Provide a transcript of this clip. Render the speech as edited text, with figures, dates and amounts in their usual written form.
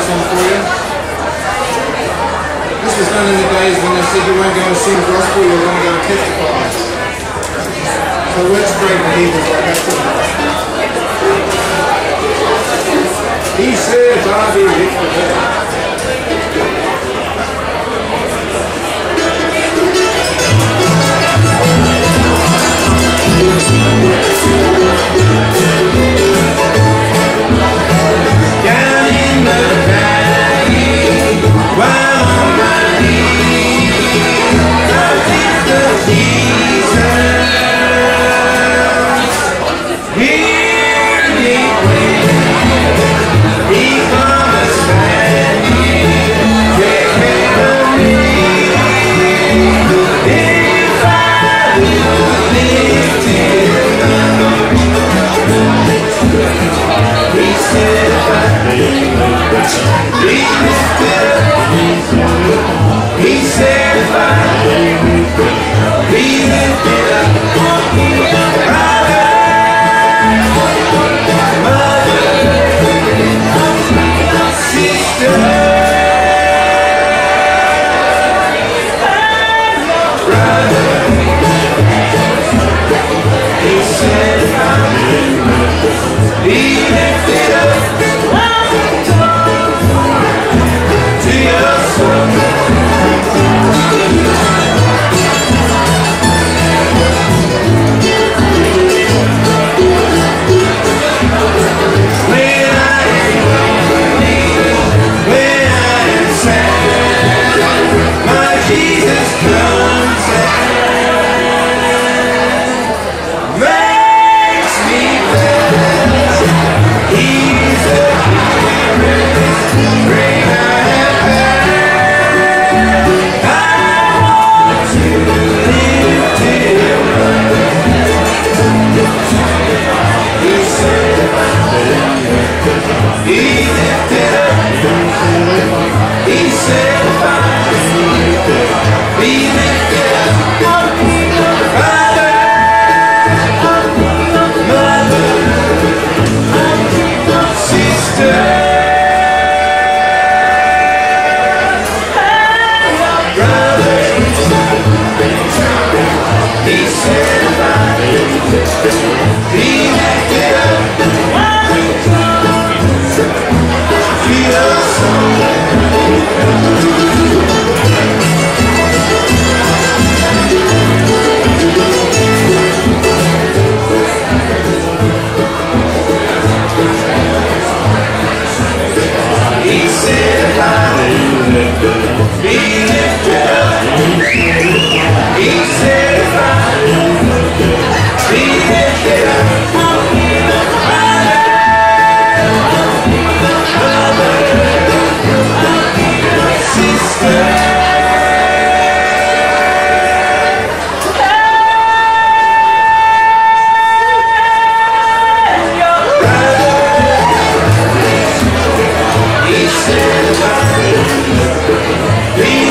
song for you. This was done in the days when they said you weren't going to sing gospel, you were going to go and testify. So it works great for heathens like that too. He said, I'll be lifted up. Down in the valley, while on my knees, I think of Jesus. Hear me when He comes back. Take care of me if I will live till He said if I be lifted up. He said if I be lifted up. Brother, mother, sister, brother. He said if I be lifted up. To your soul. Be